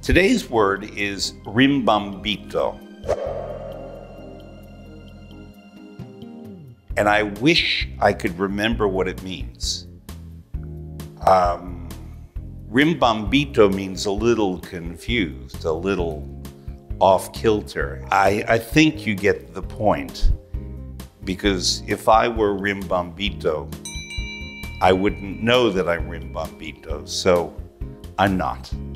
Today's word is rimbambito. And I wish I could remember what it means. Rimbambito means a little confused, a little off-kilter. I think you get the point, because if I were rimbambito, I wouldn't know that I'm rimbambito, so I'm not.